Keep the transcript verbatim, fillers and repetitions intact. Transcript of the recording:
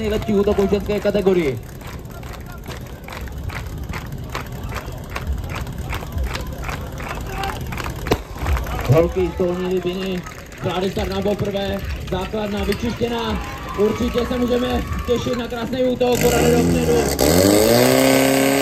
nejlepší útoku v ženské kategorii. Holky z Dolní Libiny, Klády start na poprvé, základna vyčištěná, určitě se můžeme těšit na krásný útok, Korady dopředu.